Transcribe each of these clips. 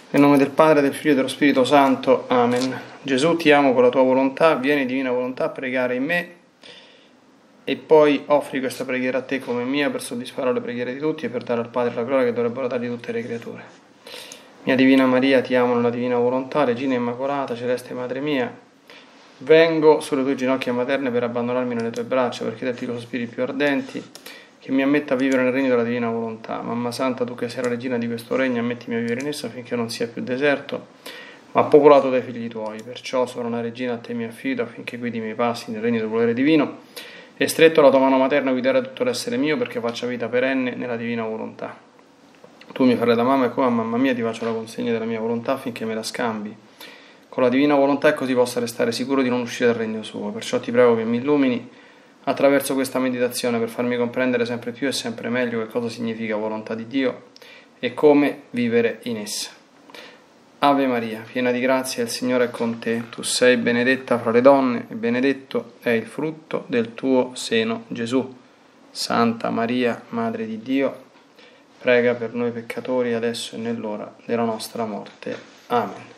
Nel nome del Padre, del Figlio e dello Spirito Santo. Amen. Gesù, ti amo con la tua volontà, vieni divina volontà a pregare in me e poi offri questa preghiera a te come mia per soddisfare le preghiere di tutti e per dare al Padre la gloria che dovrebbero dargli tutte le creature. Mia Divina Maria, ti amo nella divina volontà, Regina Immacolata, Celeste Madre mia, vengo sulle tue ginocchia materne per abbandonarmi nelle tue braccia, per chiederti con sospiri più ardenti che mi ammetta a vivere nel regno della divina volontà. Mamma Santa, tu che sei la regina di questo regno, ammettimi a vivere in esso affinché non sia più deserto, ma popolato dai figli tuoi. Perciò sono una regina, a te mi affido affinché guidi i miei passi nel regno del volere divino e stretto la tua mano materna guidare tutto l'essere mio perché faccia vita perenne nella divina volontà. Tu mi farai da mamma e come a mamma mia ti faccio la consegna della mia volontà affinché me la scambi con la divina volontà e così possa restare sicuro di non uscire dal regno suo. Perciò ti prego che mi illumini attraverso questa meditazione per farmi comprendere sempre più e sempre meglio che cosa significa volontà di Dio e come vivere in essa. Ave Maria, piena di grazia, il Signore è con te. Tu sei benedetta fra le donne e benedetto è il frutto del tuo seno, Gesù. Santa Maria, Madre di Dio, prega per noi peccatori adesso e nell'ora della nostra morte. Amen.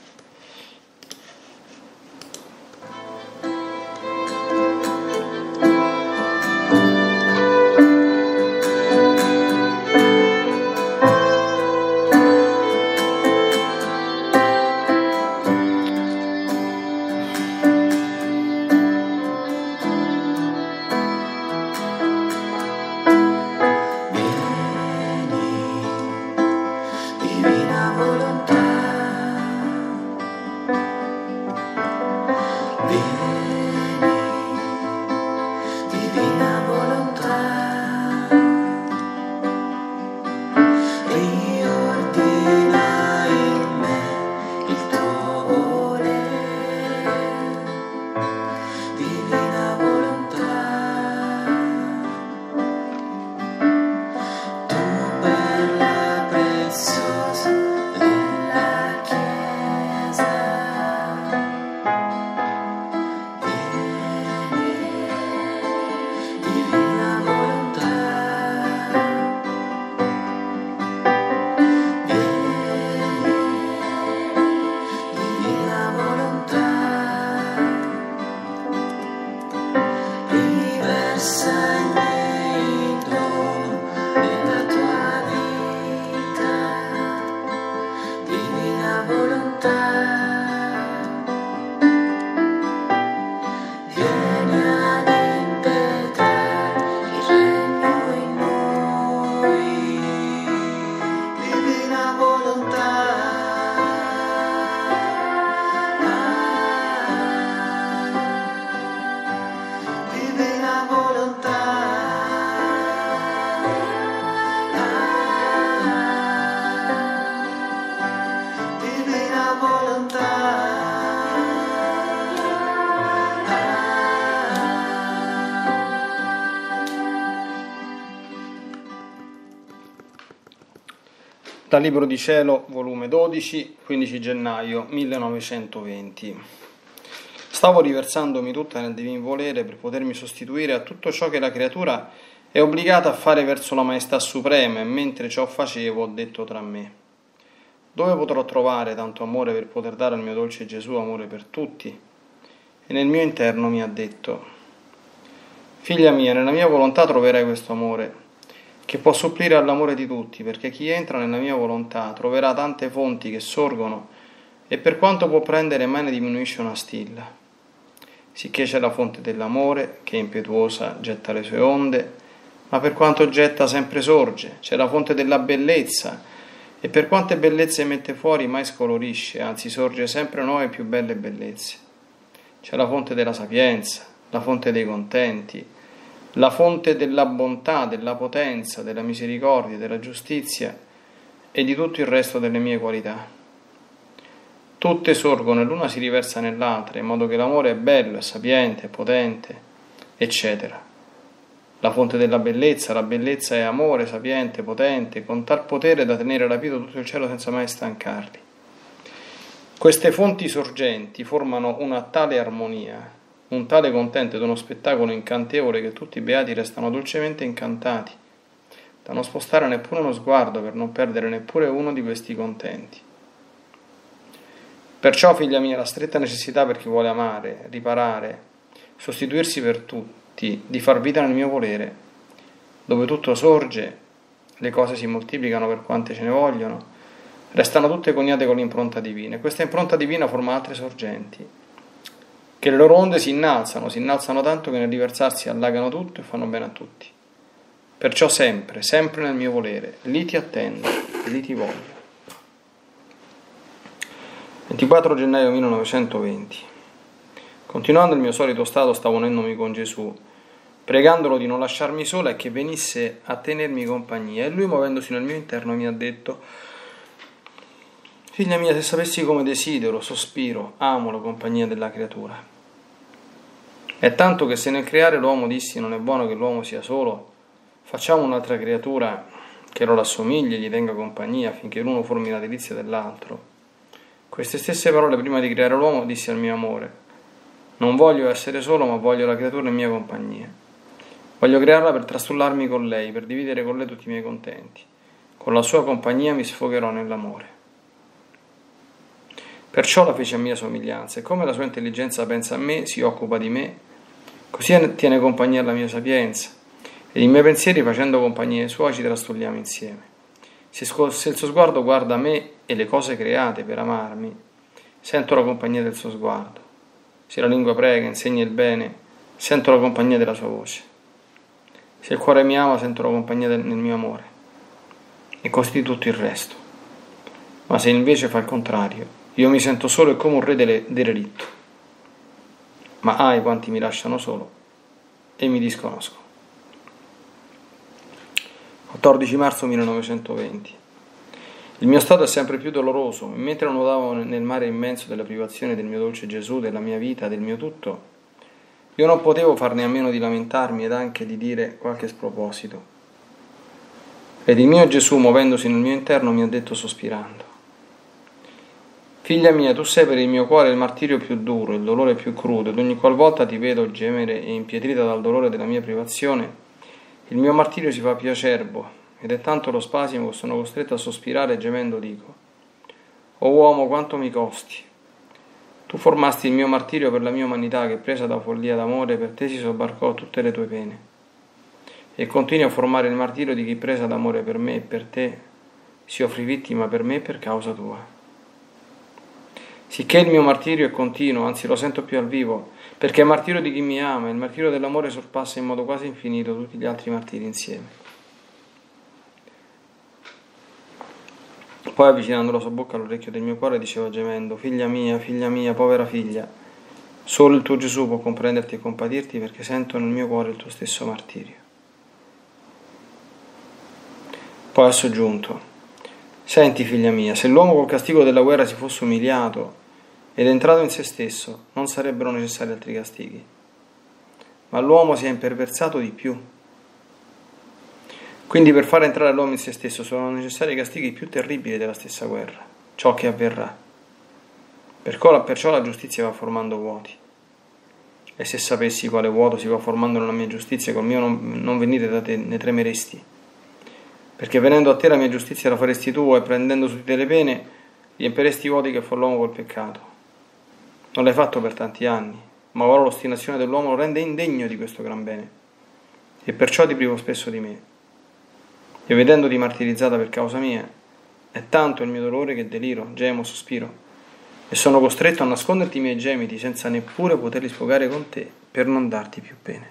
Dal Libro di Cielo, volume 12, 15 gennaio 1920. Stavo riversandomi tutta nel divin volere per potermi sostituire a tutto ciò che la creatura è obbligata a fare verso la Maestà Suprema, e mentre ciò facevo ho detto tra me: dove potrò trovare tanto amore per poter dare al mio dolce Gesù amore per tutti? E nel mio interno mi ha detto: figlia mia, nella mia volontà troverai questo amore, che può supplire all'amore di tutti, perché chi entra nella mia volontà troverà tante fonti che sorgono e per quanto può prendere mai ne diminuisce una stilla. Sicché c'è la fonte dell'amore, che impetuosa getta le sue onde, ma per quanto getta sempre sorge. C'è la fonte della bellezza, e per quante bellezze mette fuori mai scolorisce, anzi sorge sempre nuove e più belle bellezze. C'è la fonte della sapienza, la fonte dei contenti, la fonte della bontà, della potenza, della misericordia, della giustizia e di tutto il resto delle mie qualità. Tutte sorgono e l'una si riversa nell'altra, in modo che l'amore è bello, è sapiente, è potente, eccetera. La fonte della bellezza, la bellezza è amore, sapiente, potente, con tal potere da tenere rapito tutto il cielo senza mai stancarli. Queste fonti sorgenti formano una tale armonia, un tale contento ed uno spettacolo incantevole che tutti i beati restano dolcemente incantati, da non spostare neppure uno sguardo per non perdere neppure uno di questi contenti. Perciò, figlia mia, la stretta necessità per chi vuole amare, riparare, sostituirsi per tutti, di far vita nel mio volere, dove tutto sorge, le cose si moltiplicano per quante ce ne vogliono, restano tutte coniate con l'impronta divina, e questa impronta divina forma altre sorgenti, che le loro onde si innalzano tanto che nel riversarsi allagano tutto e fanno bene a tutti. Perciò sempre, sempre nel mio volere, lì ti attendo, lì ti voglio. 24 gennaio 1920. Continuando il mio solito stato, stavo unendomi con Gesù, pregandolo di non lasciarmi sola e che venisse a tenermi compagnia. E lui, muovendosi nel mio interno, mi ha detto: figlia mia, se sapessi come desidero, sospiro, amo la compagnia della creatura. È tanto che se nel creare l'uomo dissi: non è buono che l'uomo sia solo, facciamo un'altra creatura che lo rassomigli e gli tenga compagnia, affinché l'uno formi la delizia dell'altro. Queste stesse parole, prima di creare l'uomo, dissi al mio amore: non voglio essere solo, ma voglio la creatura in mia compagnia. Voglio crearla per trastullarmi con lei, per dividere con lei tutti i miei contenti. Con la sua compagnia mi sfogherò nell'amore. Perciò la fece a mia somiglianza, e come la sua intelligenza pensa a me, si occupa di me, così tiene compagnia alla mia sapienza, e i miei pensieri, facendo compagnia ai suoi, ci trastulliamo insieme. Se il suo sguardo guarda me e le cose create per amarmi, sento la compagnia del suo sguardo. Se la lingua prega, insegna il bene, sento la compagnia della sua voce. Se il cuore mi ama, sento la compagnia nel mio amore, e così tutto il resto. Ma se invece fa il contrario, io mi sento solo e come un re derelitto. Ma ai quanti mi lasciano solo e mi disconoscono. 14 marzo 1920. Il mio stato è sempre più doloroso, e mentre nuotavo nel mare immenso della privazione del mio dolce Gesù, della mia vita, del mio tutto, io non potevo farne a meno di lamentarmi ed anche di dire qualche sproposito. Ed il mio Gesù, muovendosi nel mio interno, mi ha detto sospirando: figlia mia, tu sei per il mio cuore il martirio più duro, il dolore più crudo, ed ogni qualvolta ti vedo gemere e impietrita dal dolore della mia privazione, il mio martirio si fa più acerbo, ed è tanto lo spasimo che sono costretto a sospirare e gemendo dico: o uomo, quanto mi costi! Tu formasti il mio martirio per la mia umanità, che presa da follia d'amore per te si sobbarcò tutte le tue pene, e continui a formare il martirio di chi presa d'amore per me e per te si offrì vittima per me e per causa tua. Sicché il mio martirio è continuo, anzi lo sento più al vivo, perché è il martirio di chi mi ama, il martirio dell'amore sorpassa in modo quasi infinito tutti gli altri martiri insieme. Poi, avvicinando la sua bocca all'orecchio del mio cuore, diceva gemendo: figlia mia, povera figlia, solo il tuo Gesù può comprenderti e compatirti, perché sento nel mio cuore il tuo stesso martirio. Poi ha soggiunto: senti, figlia mia, se l'uomo col castigo della guerra si fosse umiliato ed entrato in se stesso, non sarebbero necessari altri castighi. Ma l'uomo si è imperversato di più. Quindi per far entrare l'uomo in se stesso sono necessari castighi più terribili della stessa guerra, ciò che avverrà. Perciò la giustizia va formando vuoti. E se sapessi quale vuoto si va formando nella mia giustizia, col mio non venire da te, ne tremeresti. Perché venendo a te la mia giustizia la faresti tu, e prendendo su di te le pene, riempiresti i vuoti che fa l'uomo col peccato. Non l'hai fatto per tanti anni, ma ora l'ostinazione dell'uomo lo rende indegno di questo gran bene, e perciò ti privo spesso di me. E vedendoti martirizzata per causa mia, è tanto il mio dolore che deliro, gemo, sospiro, e sono costretto a nasconderti i miei gemiti senza neppure poterli sfogare con te per non darti più pene.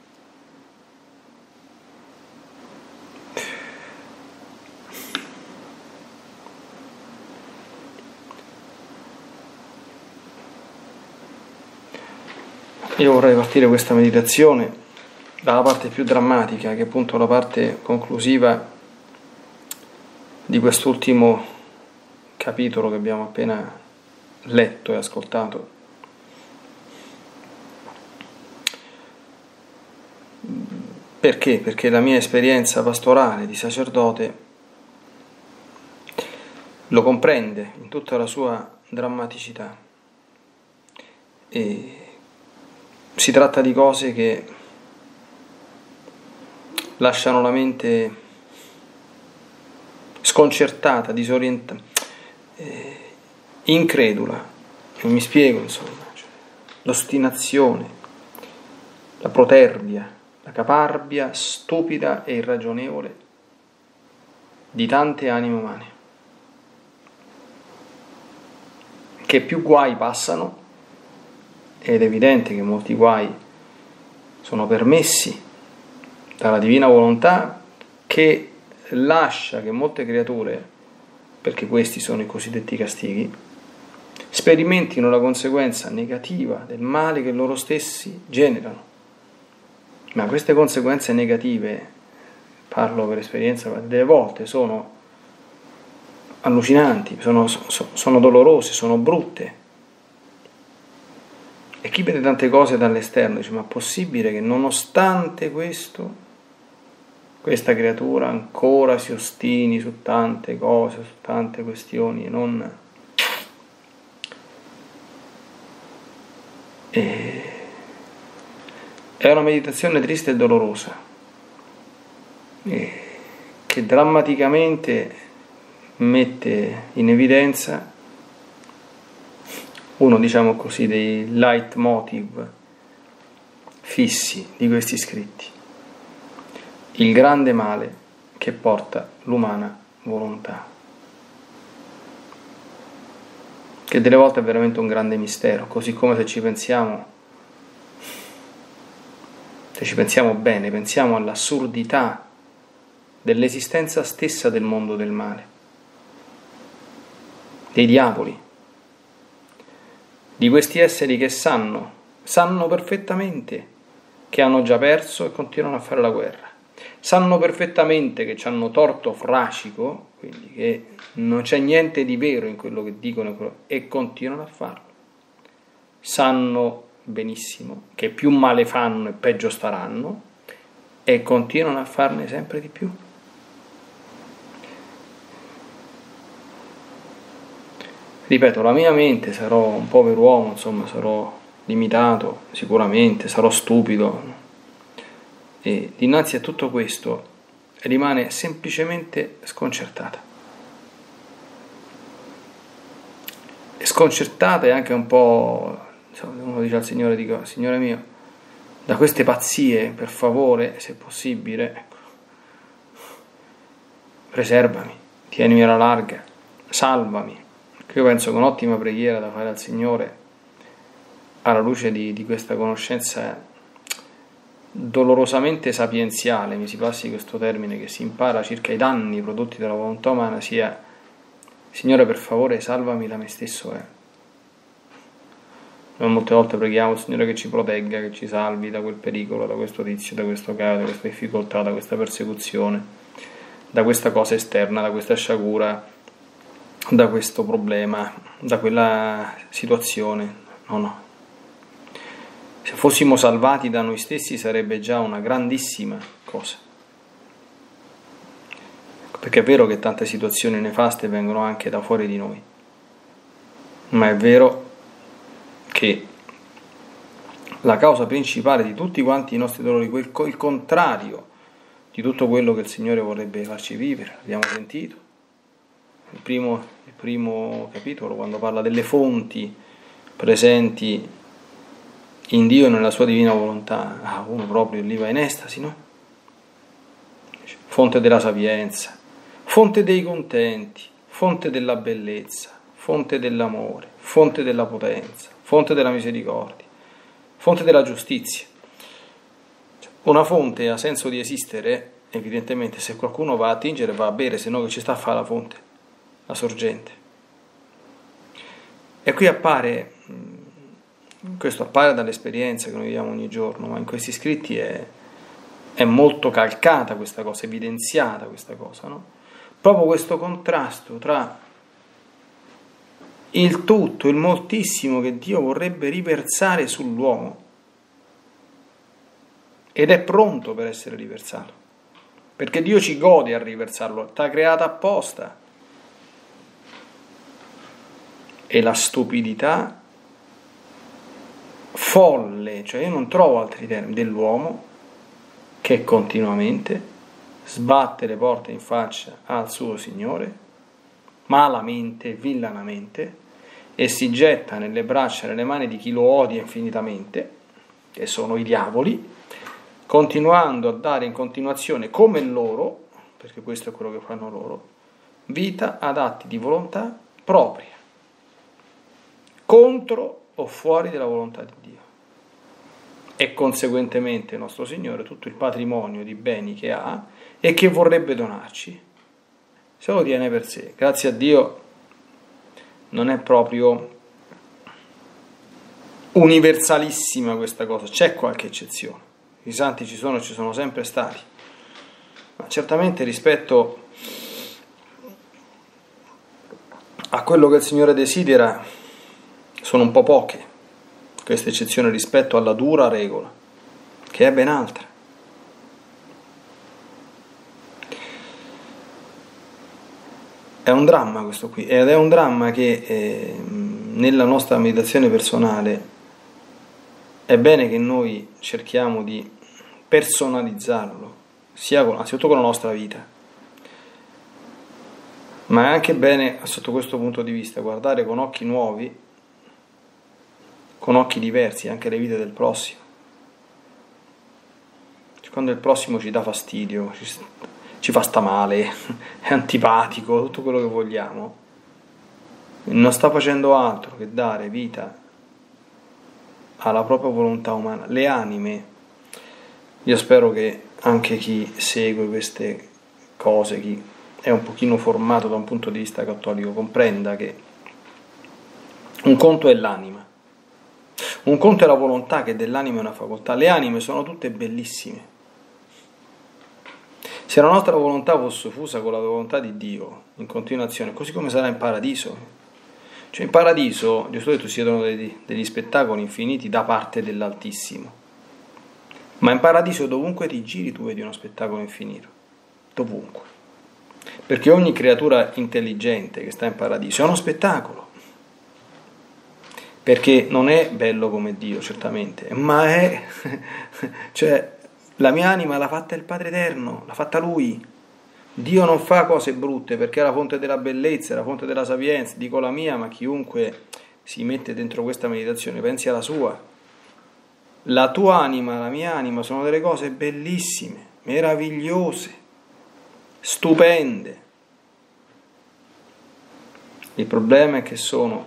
Io vorrei partire questa meditazione dalla parte più drammatica, che è appunto la parte conclusiva di quest'ultimo capitolo che abbiamo appena letto e ascoltato. Perché? Perché la mia esperienza pastorale di sacerdote lo comprende in tutta la sua drammaticità. E si tratta di cose che lasciano la mente sconcertata, disorientata, incredula, mi spiego, insomma, cioè, l'ostinazione, la protervia, la caparbia stupida e irragionevole di tante anime umane, che più guai passano, ed è evidente che molti guai sono permessi dalla divina volontà, che lascia che molte creature, perché questi sono i cosiddetti castighi, sperimentino la conseguenza negativa del male che loro stessi generano. Ma queste conseguenze negative, parlo per esperienza, delle volte sono allucinanti, sono dolorose, sono brutte. E chi vede tante cose dall'esterno dice: ma è possibile che nonostante questo questa creatura ancora si ostini su tante cose, su tante questioni, e non... È una meditazione triste e dolorosa, che drammaticamente mette in evidenza uno, diciamo così, dei leitmotiv fissi di questi scritti: il grande male che porta l'umana volontà, che delle volte è veramente un grande mistero, così come se ci pensiamo bene, pensiamo all'assurdità dell'esistenza stessa del mondo del male, dei diavoli, di questi esseri che sanno perfettamente che hanno già perso e continuano a fare la guerra, sanno perfettamente che ci hanno torto fracico, quindi che non c'è niente di vero in quello che dicono e continuano a farlo, sanno benissimo che più male fanno e peggio staranno e continuano a farne sempre di più. Ripeto, la mia mente, sarò un pover'uomo, insomma, sarò limitato, sicuramente, sarò stupido, e dinanzi a tutto questo rimane semplicemente sconcertata. E sconcertata e anche un po', uno dice al Signore, dico: Signore mio, da queste pazzie, per favore, se possibile, ecco, preservami, tienimi alla larga, salvami. Io penso che un'ottima preghiera da fare al Signore, alla luce di questa conoscenza dolorosamente sapienziale, mi si passi questo termine, che si impara circa i danni prodotti dalla volontà umana, sia: Signore, per favore, salvami da me stesso. Noi molte volte preghiamo il Signore che ci protegga, che ci salvi da quel pericolo, da questo tizio, da questo caso, da questa difficoltà, da questa persecuzione, da questa cosa esterna, da questa sciagura, da questo problema, da quella situazione. No. Se fossimo salvati da noi stessi sarebbe già una grandissima cosa. Perché è vero che tante situazioni nefaste vengono anche da fuori di noi, ma è vero che la causa principale di tutti quanti i nostri dolori, il contrario di tutto quello che il Signore vorrebbe farci vivere, l'abbiamo sentito. Il primo capitolo, quando parla delle fonti presenti in Dio e nella sua divina volontà, uno proprio lì va in estasi, no? Fonte della sapienza, fonte dei contenti, fonte della bellezza, fonte dell'amore, fonte della potenza, fonte della misericordia, fonte della giustizia. Una fonte ha senso di esistere, evidentemente, se qualcuno va a attingere, va a bere, se no che ci sta a fare la fonte, la sorgente. E qui questo appare dall'esperienza che noi viviamo ogni giorno, ma in questi scritti è molto calcata questa cosa, evidenziata questa cosa, no? Proprio questo contrasto tra il tutto, il moltissimo che Dio vorrebbe riversare sull'uomo ed è pronto per essere riversato, perché Dio ci gode a riversarlo, t'ha creata apposta, e la stupidità folle, cioè io non trovo altri termini, dell'uomo che continuamente sbatte le porte in faccia al suo Signore, malamente, villanamente, e si getta nelle braccia e nelle mani di chi lo odia infinitamente, che sono i diavoli, continuando a dare in continuazione come loro, perché questo è quello che fanno loro, vita ad atti di volontà propria, contro o fuori della volontà di Dio. E conseguentemente il nostro Signore tutto il patrimonio di beni che ha e che vorrebbe donarci se lo tiene per sé. Grazie a Dio non è proprio universalissima questa cosa, c'è qualche eccezione, i santi ci sono sempre stati, ma certamente rispetto a quello che il Signore desidera sono un po' poche queste eccezioni rispetto alla dura regola, che è ben altra. È un dramma questo qui, ed è un dramma che nella nostra meditazione personale è bene che noi cerchiamo di personalizzarlo, anzitutto con la nostra vita, ma è anche bene, sotto questo punto di vista, guardare con occhi nuovi, con occhi diversi, anche le vite del prossimo. Quando il prossimo ci dà fastidio, ci fa sta male, è antipatico, tutto quello che vogliamo, non sta facendo altro che dare vita alla propria volontà umana. Le anime, io spero che anche chi segue queste cose, chi è un pochino formato da un punto di vista cattolico, comprenda che un conto è l'anima, un conto è la volontà, che dell'anima è una facoltà. Le anime sono tutte bellissime. Se la nostra volontà fosse fusa con la volontà di Dio in continuazione, così come sarà in paradiso. Cioè in paradiso, Gesù ha detto, si vedono degli spettacoli infiniti da parte dell'Altissimo. Ma in paradiso dovunque ti giri tu vedi uno spettacolo infinito. Dovunque. Perché ogni creatura intelligente che sta in paradiso è uno spettacolo. Perché non è bello come Dio, certamente, ma è... cioè, la mia anima l'ha fatta il Padre Eterno, l'ha fatta Lui. Dio non fa cose brutte perché è la fonte della bellezza, è la fonte della sapienza. Dico la mia, ma chiunque si mette dentro questa meditazione pensi alla sua. La tua anima, la mia anima sono delle cose bellissime, meravigliose, stupende. Il problema è che sono,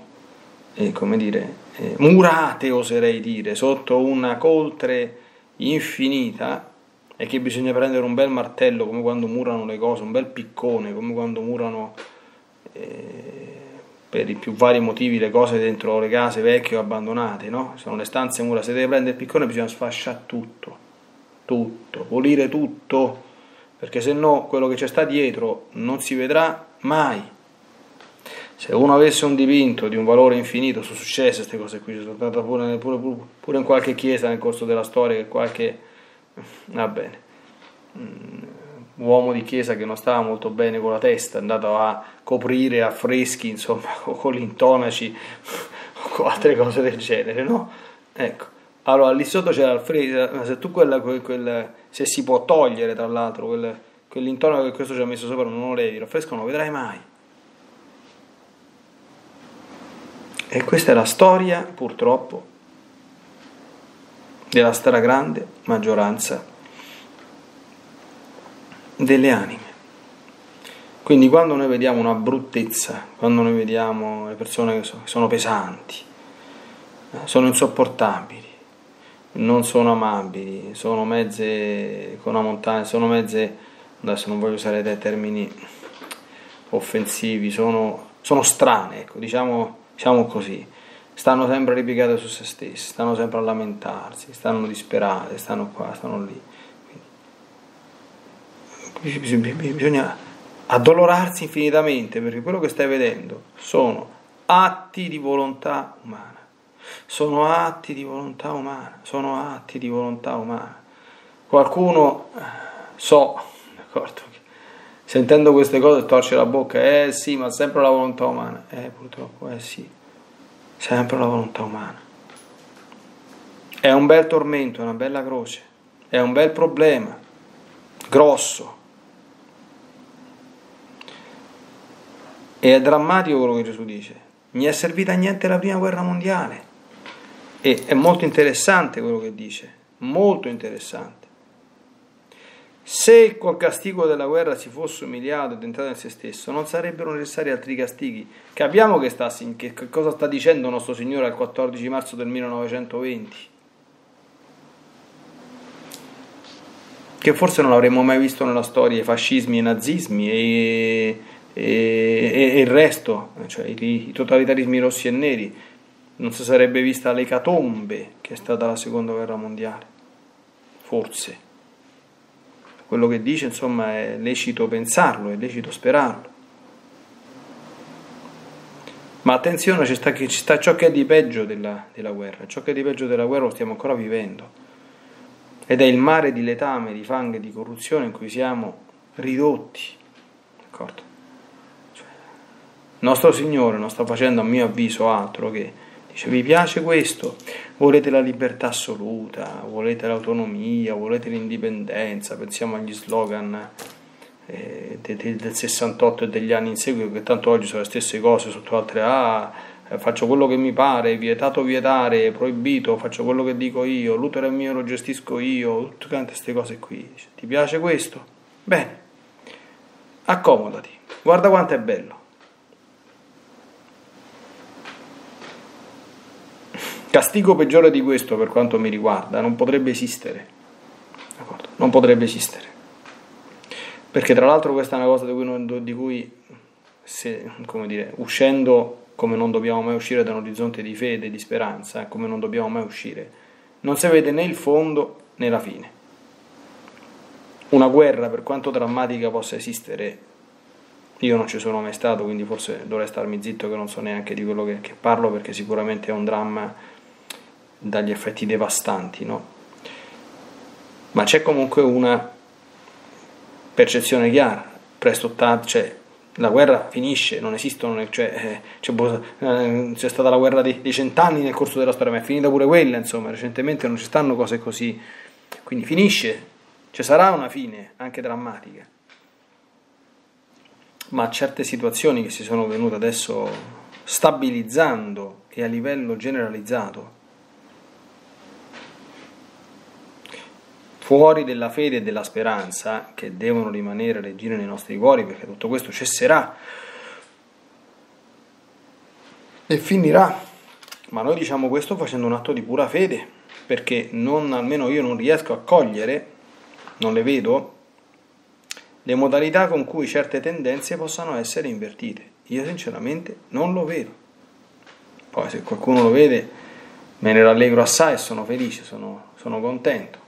murate, oserei dire, sotto una coltre infinita, e che bisogna prendere un bel martello, come quando murano le cose, un bel piccone, come quando murano per i più vari motivi le cose dentro le case vecchie o abbandonate, no? Sono le stanze murate. Se deve prendere il piccone bisogna sfasciare tutto, pulire tutto, perché se no quello che c'è sta dietro non si vedrà mai. Se uno avesse un dipinto di un valore infinito, sono successe queste cose qui, sono state pure in qualche chiesa nel corso della storia, che qualche, va bene, uomo di chiesa che non stava molto bene con la testa è andato a coprire affreschi, insomma, con gli intonaci o con altre cose del genere, no? Ecco, allora lì sotto c'era il fresco, ma se tu se si può togliere tra l'altro quell'intonaco che questo ci ha messo sopra, non lo levi, il fresco non lo vedrai mai. E questa è la storia, purtroppo, della stragrande maggioranza delle anime. Quindi quando noi vediamo una bruttezza, quando noi vediamo le persone che sono pesanti, sono insopportabili, non sono amabili, sono mezze con una montagna, sono mezze, adesso non voglio usare dei termini offensivi, sono strane, ecco, diciamo così, stanno sempre ripiegate su se stessi, stanno sempre a lamentarsi, stanno disperate, stanno qua, stanno lì. Quindi bisogna addolorarsi infinitamente, perché quello che stai vedendo sono atti di volontà umana, sono atti di volontà umana, sono atti di volontà umana. Qualcuno, d'accordo, sentendo queste cose torce la bocca, sì, ma sempre la volontà umana. Purtroppo, sì, sempre la volontà umana. È un bel tormento, è una bella croce, è un bel problema, grosso. E è drammatico quello che Gesù dice. non è servita a niente la prima guerra mondiale. E è molto interessante quello che dice, molto interessante. Se col castigo della guerra si fosse umiliato ed entrato in se stesso, non sarebbero necessari altri castighi. Capiamo che cosa sta dicendo nostro Signore al 14 marzo del 1920. Che forse non avremmo mai visto nella storia i fascismi e i nazismi e il resto, cioè i totalitarismi rossi e neri. Non si sarebbe vista l'ecatombe che è stata la seconda guerra mondiale. Forse. Quello che dice, insomma, è lecito pensarlo, è lecito sperarlo. Ma attenzione, ci sta ciò che è di peggio della guerra. Ciò che è di peggio della guerra lo stiamo ancora vivendo. Ed è il mare di letame, di fango e di corruzione in cui siamo ridotti. D'accordo? Cioè, nostro Signore non sta facendo, a mio avviso, altro che dice: vi piace questo? Volete la libertà assoluta, volete l'autonomia, volete l'indipendenza? Pensiamo agli slogan del 68 e degli anni in seguito, che tanto oggi sono le stesse cose sotto altre faccio quello che mi pare, vietato vietare, proibito, faccio quello che dico io, l'utero è mio, lo gestisco io, tutte queste cose qui. Dice: ti piace questo? Bene, accomodati, guarda quanto è bello. Castigo peggiore di questo, per quanto mi riguarda, non potrebbe esistere. D'accordo? Non potrebbe esistere. Perché tra l'altro questa è una cosa di cui uscendo come non dobbiamo mai uscire da un orizzonte di fede, di speranza, come non dobbiamo mai uscire, non si vede né il fondo né la fine. Una guerra, per quanto drammatica possa esistere, io non ci sono mai stato, quindi forse dovrei starmi zitto, che non so neanche di quello che parlo, perché sicuramente è un dramma dagli effetti devastanti, no? Ma c'è comunque una percezione chiara, cioè la guerra finisce, non esistono, c'è stata la guerra dei 100 anni nel corso della storia, ma è finita pure quella, insomma, recentemente non ci stanno cose così, quindi finisce, ci sarà una fine, anche drammatica, ma certe situazioni che si sono venute adesso stabilizzando e a livello generalizzato, fuori della fede e della speranza, che devono rimanere regine nei nostri cuori, perché tutto questo cesserà e finirà. Ma noi diciamo questo facendo un atto di pura fede, perché almeno io non riesco a cogliere, non le vedo, le modalità con cui certe tendenze possano essere invertite. Io sinceramente non lo vedo. Poi se qualcuno lo vede, me ne rallegro assai e sono felice, sono contento.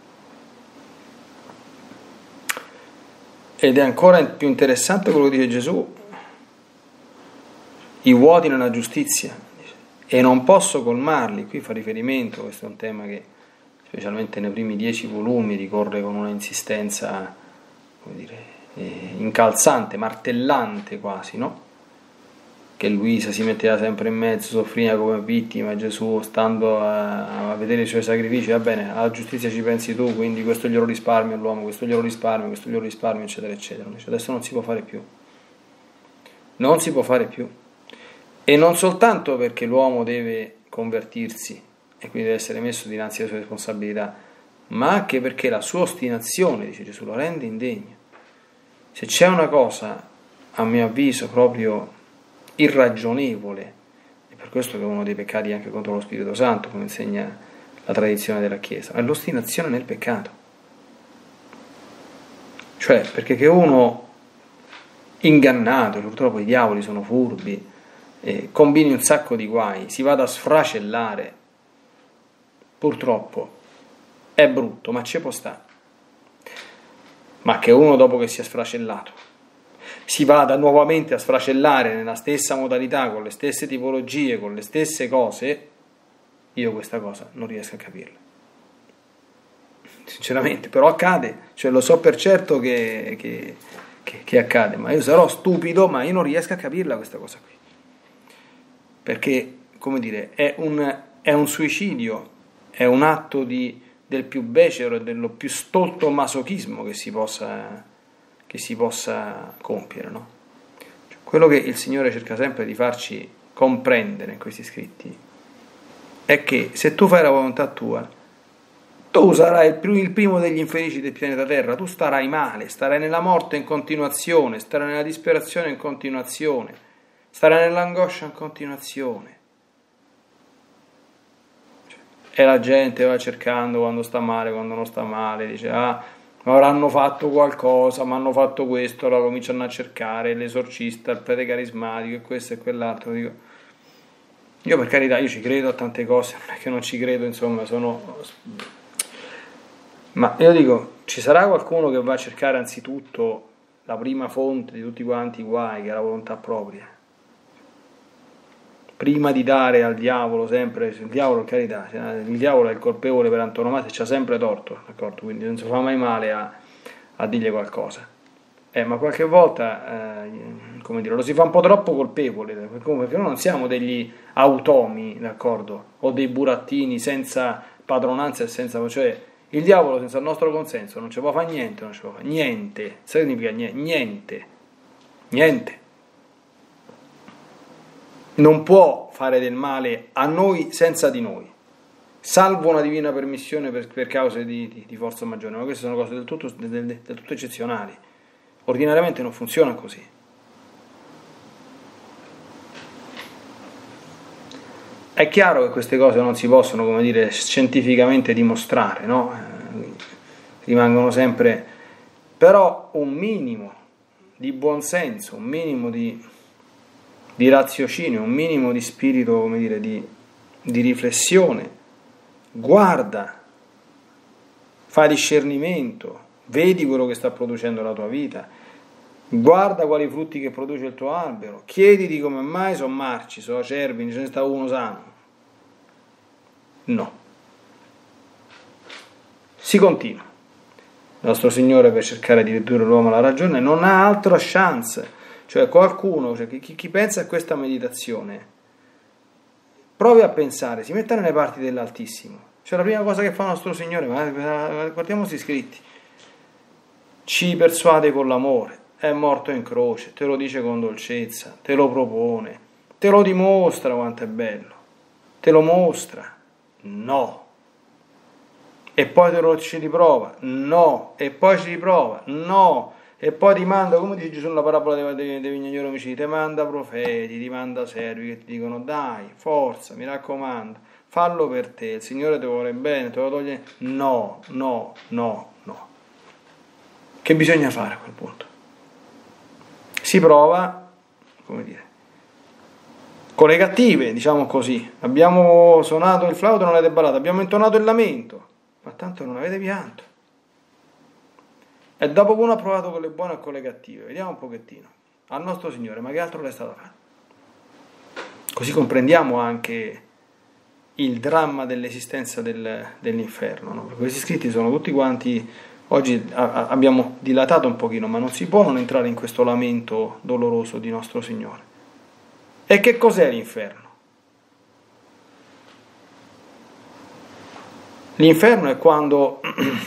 Ed è ancora più interessante quello che dice Gesù: i vuoti nella giustizia, e non posso colmarli. Qui fa riferimento, questo è un tema che specialmente nei primi 10 volumi ricorre con una insistenza, come dire, incalzante, martellante quasi, no? Che Luisa si metteva sempre in mezzo, soffriva come vittima, Gesù stando a vedere i suoi sacrifici: va bene, alla giustizia ci pensi tu, quindi questo glielo risparmio all'uomo, questo glielo risparmio, eccetera eccetera. Adesso non si può fare più, non si può fare più, e non soltanto perché l'uomo deve convertirsi e quindi deve essere messo dinanzi alle sue responsabilità, ma anche perché la sua ostinazione, dice Gesù, lo rende indegno. Se c'è una cosa, a mio avviso, proprio irragionevole, è per questo che è uno dei peccati anche contro lo Spirito Santo, come insegna la tradizione della Chiesa, è l'ostinazione nel peccato. Cioè, perché che uno ingannato, purtroppo i diavoli sono furbi, combini un sacco di guai, si vada a sfracellare, purtroppo è brutto, ma ci può stare. Ma che uno, dopo che si è sfracellato, si vada nuovamente a sfracellare nella stessa modalità, con le stesse tipologie, con le stesse cose, io questa cosa non riesco a capirla. Sinceramente, però accade, cioè lo so per certo che accade, ma io sarò stupido, ma io non riesco a capirla questa cosa qui. Perché, come dire, è un suicidio, è un atto del più becero e dello più stolto masochismo che si possa compiere, no? Cioè, quello che il Signore cerca sempre di farci comprendere in questi scritti è che se tu fai la volontà tua, tu sarai il primo degli infelici del pianeta Terra, tu starai male, starai nella morte in continuazione, starai nella disperazione in continuazione, starai nell'angoscia in continuazione. E la gente va cercando quando sta male, quando non sta male, dice avranno fatto qualcosa, ma hanno fatto questo, allora cominciano a cercare l'esorcista, il prete carismatico e questo e quell'altro. Dico, io per carità, io ci credo a tante cose, non è che non ci credo, insomma, ma io dico, ci sarà qualcuno che va a cercare anzitutto la prima fonte di tutti quanti i guai, che è la volontà propria, prima di dare al diavolo sempre, il diavolo, per carità, il diavolo è il colpevole per antonomasia e c'ha sempre torto, d'accordo? Quindi non si fa mai male a dirgli qualcosa, ma qualche volta come dire, lo si fa un po' troppo colpevole, perché noi non siamo degli automi, d'accordo? O dei burattini senza padronanza e senza, cioè il diavolo senza il nostro consenso non ci può fare niente, non ci può fare niente. Sai che significa niente. Non può fare del male a noi senza di noi, salvo una divina permissione per cause di forza maggiore, ma queste sono cose del tutto eccezionali. Ordinariamente non funziona così. È chiaro che queste cose non si possono, come dire, scientificamente dimostrare, no? Rimangono sempre, però un minimo di buonsenso, un minimo di raziocinio, un minimo di spirito, come dire, di riflessione, guarda, fai discernimento, vedi quello che sta producendo la tua vita, guarda quali frutti che produce il tuo albero, chiediti come mai sono marci, sono acerbi, ce ne sta uno sano. No. Si continua. Il nostro Signore, per cercare di ridurre l'uomo alla ragione, non ha altra chance. Cioè qualcuno, chi pensa a questa meditazione, provi a pensare, si metta nelle parti dell'Altissimo. Cioè la prima cosa che fa il nostro Signore, guardiamo questi scritti, ci persuade con l'amore, è morto in croce, te lo dice con dolcezza, te lo propone, te lo dimostra quanto è bello, te lo mostra, no. E poi ci riprova, no. E poi ci riprova, no. E poi ti manda, come dice Gesù nella parabola dei vignaioli omicidi, ti manda profeti, ti manda servi che ti dicono dai, forza, mi raccomando, fallo per te, il Signore ti vuole bene, te lo toglie. No. Che bisogna fare a quel punto? Si prova, come dire, con le cattive, diciamo così. Abbiamo suonato il flauto, non avete ballato, abbiamo intonato il lamento, ma tanto non avete pianto. E dopo che uno ha provato con le buone e con le cattive, vediamo un pochettino al nostro Signore, ma che altro le è stato fatto? Così comprendiamo anche il dramma dell'esistenza dell'inferno, no? Questi scritti sono tutti quanti, oggi abbiamo dilatato un pochino, ma non si può non entrare in questo lamento doloroso di nostro Signore. E che cos'è l'inferno? L'inferno è quando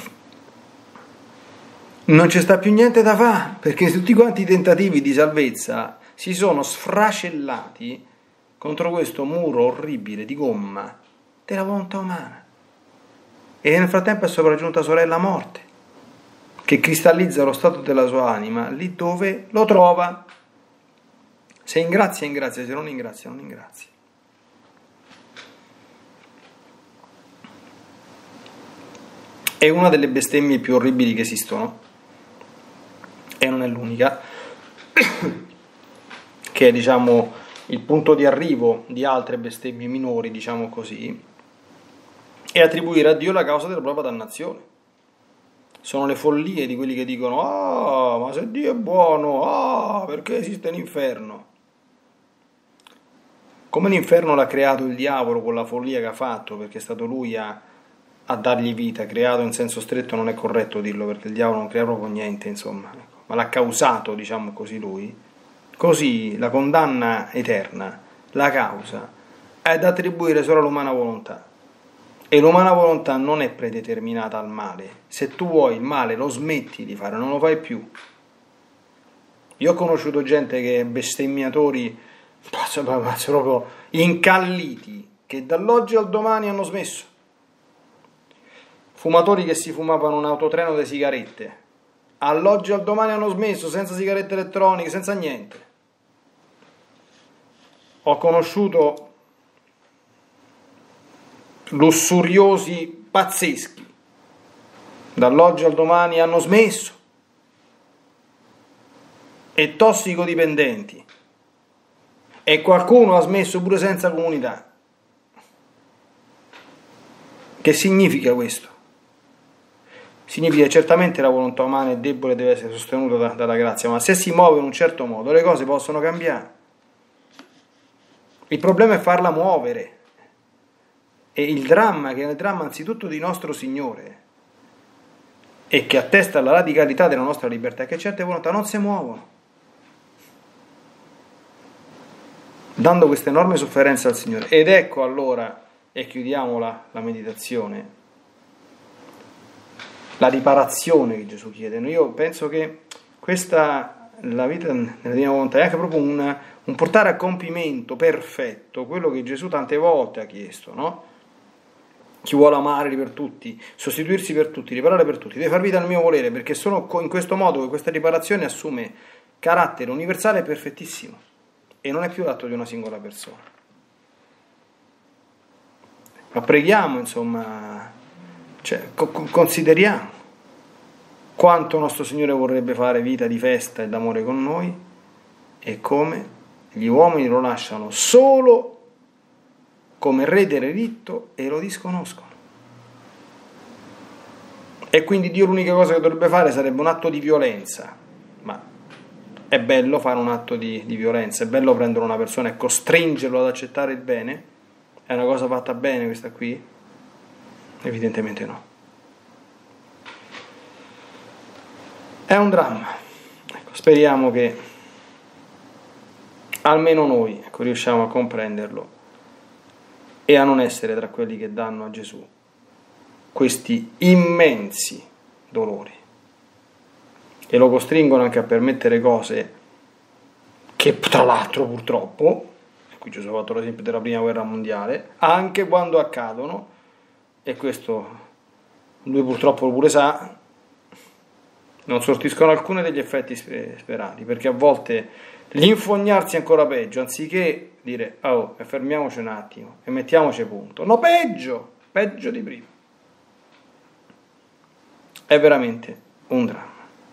non ci sta più niente da fare, perché tutti quanti i tentativi di salvezza si sono sfracellati contro questo muro orribile di gomma della volontà umana. E nel frattempo è sopraggiunta sorella morte, che cristallizza lo stato della sua anima lì dove lo trova. Se ingrazia, ingrazia, se non ingrazia, non ingrazia. È una delle bestemmie più orribili che esistono, e non è l'unica, che è, diciamo, il punto di arrivo di altre bestemmie minori, diciamo così, è attribuire a Dio la causa della propria dannazione. Sono le follie di quelli che dicono ma se Dio è buono, perché esiste l'inferno? Come l'inferno l'ha creato il diavolo con la follia che ha fatto, perché è stato lui a dargli vita, creato in senso stretto non è corretto dirlo, perché il diavolo non crea proprio niente, insomma, ma l'ha causato, diciamo così, lui. Così la condanna eterna, la causa, è da attribuire solo all'umana volontà. E l'umana volontà non è predeterminata al male. Se tu vuoi il male lo smetti di fare, non lo fai più. Io ho conosciuto gente che bestemmiatori proprio incalliti, che dall'oggi al domani hanno smesso. Fumatori che si fumavano un autotreno di sigarette, all'oggi al domani hanno smesso, senza sigarette elettroniche, senza niente. Ho conosciuto lussuriosi pazzeschi, dall'oggi al domani hanno smesso, e tossicodipendenti, e qualcuno ha smesso pure senza comunità. Che significa questo? Significa che certamente la volontà umana è debole e deve essere sostenuta dalla grazia, ma se si muove in un certo modo le cose possono cambiare. Il problema è farla muovere, e il dramma, che è il dramma anzitutto di nostro Signore, e che attesta la radicalità della nostra libertà, è che certe volontà non si muovono, dando questa enorme sofferenza al Signore. Ed ecco allora, e chiudiamo la meditazione, la riparazione che Gesù chiede. Io penso che questa, la vita nella divina volontà, è anche proprio un portare a compimento perfetto quello che Gesù tante volte ha chiesto, no? Chi vuole amare per tutti, sostituirsi per tutti, riparare per tutti, deve far vita al mio volere, perché solo in questo modo che questa riparazione assume carattere universale e perfettissimo, e non è più l'atto di una singola persona. Ma preghiamo, insomma, consideriamo quanto nostro Signore vorrebbe fare vita di festa e d'amore con noi, e come gli uomini lo lasciano solo come re d'ereditto e lo disconoscono. E quindi Dio l'unica cosa che dovrebbe fare sarebbe un atto di violenza. Ma è bello fare un atto di violenza? È bello prendere una persona e costringerlo ad accettare il bene? È una cosa fatta bene questa qui? Evidentemente no. È un dramma. Speriamo che almeno noi riusciamo a comprenderlo e a non essere tra quelli che danno a Gesù questi immensi dolori e lo costringono anche a permettere cose che tra l'altro purtroppo, e qui Gesù ha fatto l'esempio della prima guerra mondiale, anche quando accadono, e questo lui purtroppo pure sa, non sortiscono alcuni degli effetti sperati, perché a volte l'infognarsi è ancora peggio, anziché dire fermiamoci un attimo e mettiamoci a punto, no, peggio di prima. È veramente un dramma.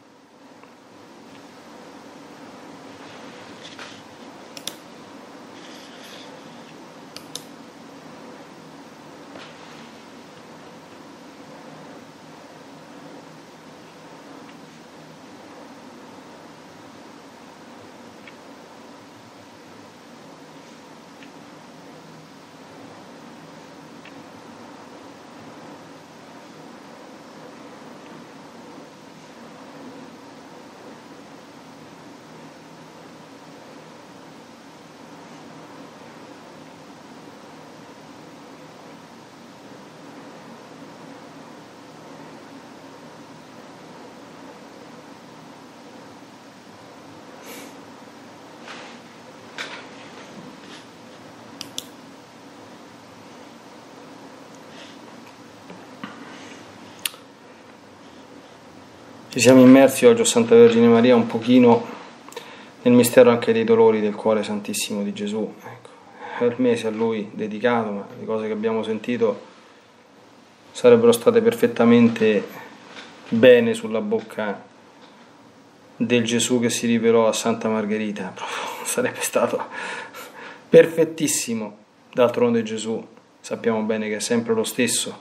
Ci siamo immersi oggi, o Santa Vergine Maria, un pochino nel mistero anche dei dolori del cuore santissimo di Gesù. Ecco, è il mese a lui dedicato, ma le cose che abbiamo sentito sarebbero state perfettamente bene sulla bocca del Gesù che si rivelò a Santa Margherita. Sarebbe stato perfettissimo. D'altronde Gesù sappiamo bene che è sempre lo stesso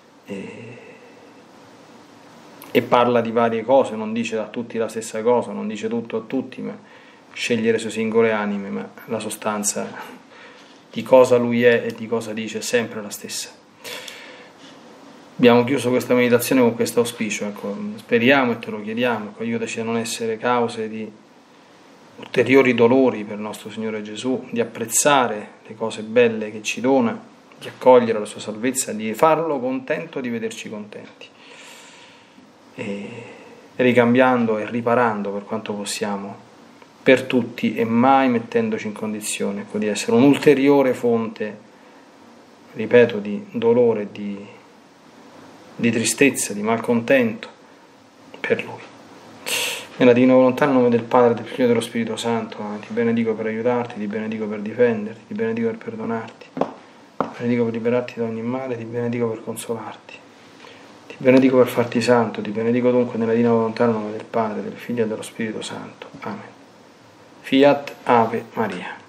e parla di varie cose, non dice a tutti la stessa cosa, non dice tutto a tutti, ma sceglie le sue singole anime, ma la sostanza di cosa lui è e di cosa dice è sempre la stessa. Abbiamo chiuso questa meditazione con questo auspicio, ecco, speriamo e te lo chiediamo, ecco, aiutaci a non essere cause di ulteriori dolori per il nostro Signore Gesù, di apprezzare le cose belle che ci dona, di accogliere la sua salvezza, di farlo contento, di vederci contenti. E ricambiando e riparando per quanto possiamo per tutti e mai mettendoci in condizione di essere un'ulteriore fonte, ripeto, di dolore, di tristezza, di malcontento per Lui. Nella divina volontà, nel nome del Padre, del Figlio e dello Spirito Santo, ti benedico per aiutarti, ti benedico per difenderti, ti benedico per perdonarti, ti benedico per liberarti da ogni male, ti benedico per consolarti, ti benedico per farti santo, ti benedico dunque nella divina volontà, nel nome del Padre, del Figlio e dello Spirito Santo. Amen. Fiat Ave Maria.